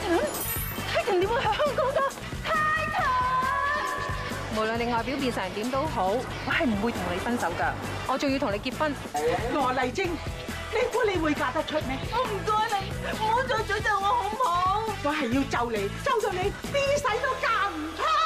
Titan 點會喺香港㗎？Titan，無論你外表變成點都好，我係唔會同你分手㗎，我仲要同你結婚。 羅麗晶，你估你會嫁得出咩？ 我唔該你，唔好再詛咒我好唔好？ 我係要咒你，咒到你呢世都嫁唔出。